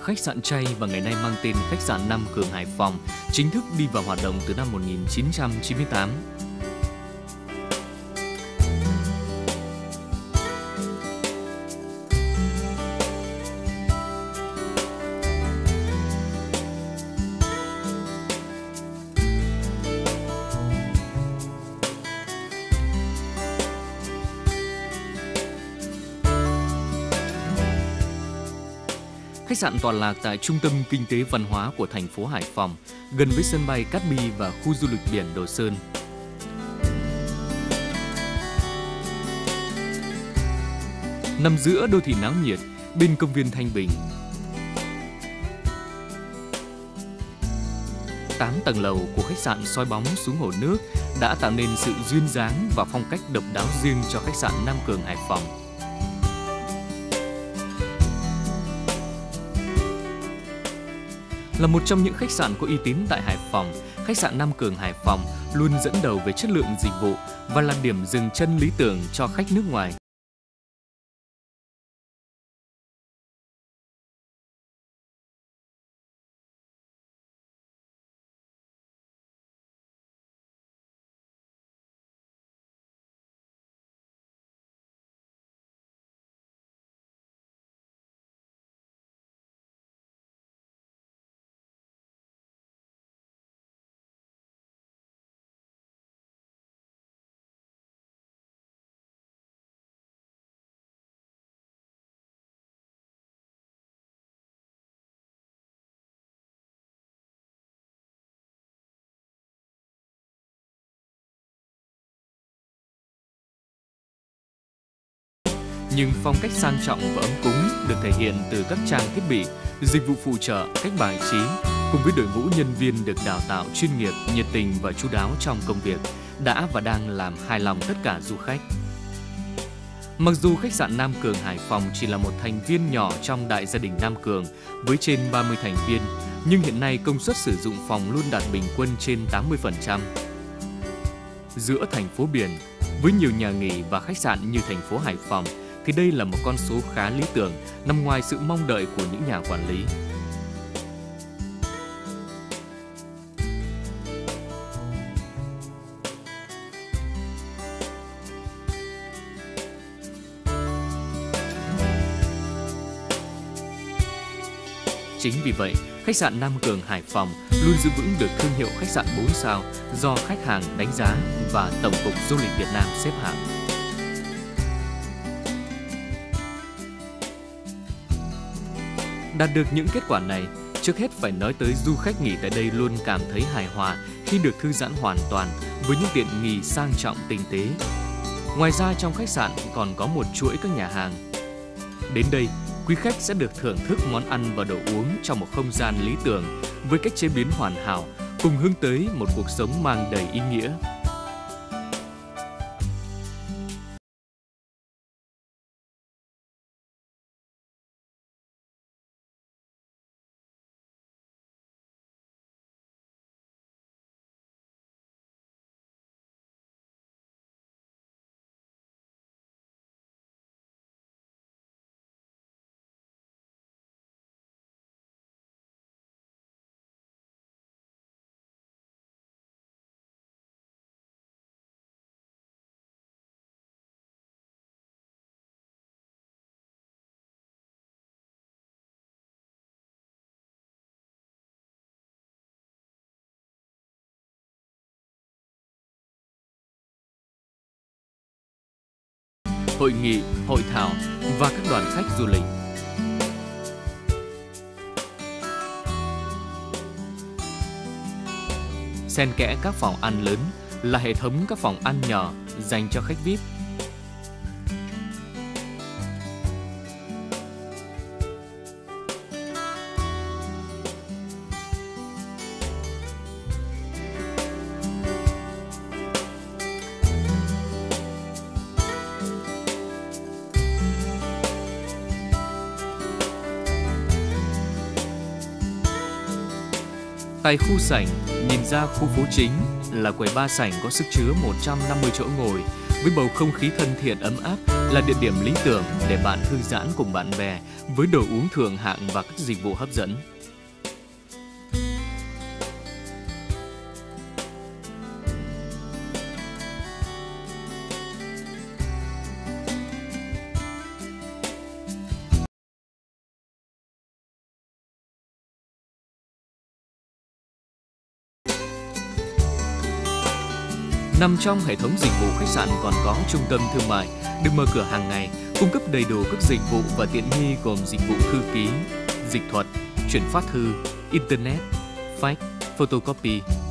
khách sạn chay và ngày nay mang tên khách sạn Nam Cường Hải Phòng chính thức đi vào hoạt động từ năm 1998. Khách sạn tọa lạc tại trung tâm kinh tế văn hóa của thành phố Hải Phòng, gần với sân bay Cát Bi và khu du lịch biển Đồ Sơn. Nằm giữa đô thị náo nhiệt, bên công viên Thanh Bình. 8 tầng lầu của khách sạn soi bóng xuống hồ nước đã tạo nên sự duyên dáng và phong cách độc đáo riêng cho khách sạn Nam Cường Hải Phòng. Là một trong những khách sạn có uy tín tại Hải Phòng, khách sạn Nam Cường Hải Phòng luôn dẫn đầu về chất lượng dịch vụ và là điểm dừng chân lý tưởng cho khách nước ngoài. Nhưng phong cách sang trọng và ấm cúng được thể hiện từ các trang thiết bị, dịch vụ phụ trợ, cách bài trí, cùng với đội ngũ nhân viên được đào tạo chuyên nghiệp, nhiệt tình và chu đáo trong công việc, đã và đang làm hài lòng tất cả du khách. Mặc dù khách sạn Nam Cường Hải Phòng chỉ là một thành viên nhỏ trong đại gia đình Nam Cường với trên 30 thành viên, nhưng hiện nay công suất sử dụng phòng luôn đạt bình quân trên 80%. Giữa thành phố biển, với nhiều nhà nghỉ và khách sạn như thành phố Hải Phòng, thì đây là một con số khá lý tưởng, nằm ngoài sự mong đợi của những nhà quản lý. Chính vì vậy, khách sạn Nam Cường Hải Phòng luôn giữ vững được thương hiệu khách sạn 4 sao do khách hàng đánh giá và Tổng cục Du lịch Việt Nam xếp hạng. Đạt được những kết quả này, trước hết phải nói tới du khách nghỉ tại đây luôn cảm thấy hài hòa khi được thư giãn hoàn toàn với những tiện nghi sang trọng tinh tế. Ngoài ra trong khách sạn còn có một chuỗi các nhà hàng. Đến đây, quý khách sẽ được thưởng thức món ăn và đồ uống trong một không gian lý tưởng với cách chế biến hoàn hảo, cùng hướng tới một cuộc sống mang đầy ý nghĩa. Hội nghị, hội thảo và các đoàn khách du lịch. Xen kẽ các phòng ăn lớn là hệ thống các phòng ăn nhỏ dành cho khách VIP. Tại khu sảnh, nhìn ra khu phố chính là quầy ba sảnh có sức chứa 150 chỗ ngồi, với bầu không khí thân thiện ấm áp là địa điểm lý tưởng để bạn thư giãn cùng bạn bè với đồ uống thượng hạng và các dịch vụ hấp dẫn. Nằm trong hệ thống dịch vụ khách sạn còn có trung tâm thương mại được mở cửa hàng ngày, cung cấp đầy đủ các dịch vụ và tiện nghi gồm dịch vụ thư ký, dịch thuật, chuyển phát thư, internet, fax, photocopy,